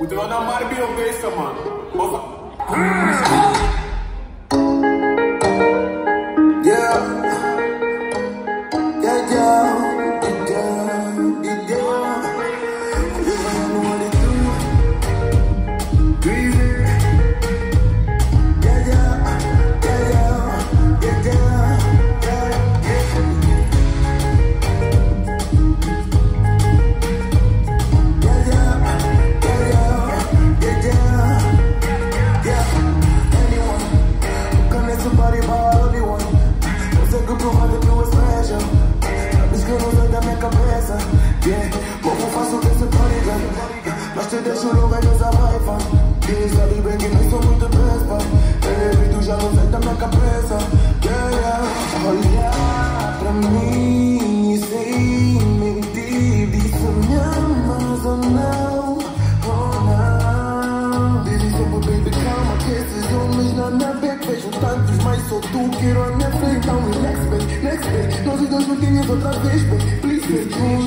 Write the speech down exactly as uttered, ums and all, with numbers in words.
Continuar na Marbi ou dessa, mano? Nossa. Yeah. Yeah, yeah. Yeah, yeah. Yeah. You don't know what to do. Breathe it. Yeah, yeah. Yeah, yeah. Yeah, yeah. Yeah, yeah. Yeah, yeah. Yeah, yeah. Yeah. Anyone who connects somebody by only one. Você que prova que eu espejo. Sabes que eu não saio da minha cabeça. Yeah, como faço desse bodyguard? Mas te deixo no meio dessa raiva. E sabe bem que não sou muito bespa. Baby, tu já não sai da minha cabeça. Yeah, yeah. Olha pra mim sem mentir. Diz se me amas ou não. Oh, não. Diz sempre, baby, calma, que esses homens na minha beca. Vejo tantos, mas sou tu, quero a minha frente. Então relax, baby, next, baby. Nós os dois juntinhos outra vez, baby. Please, baby.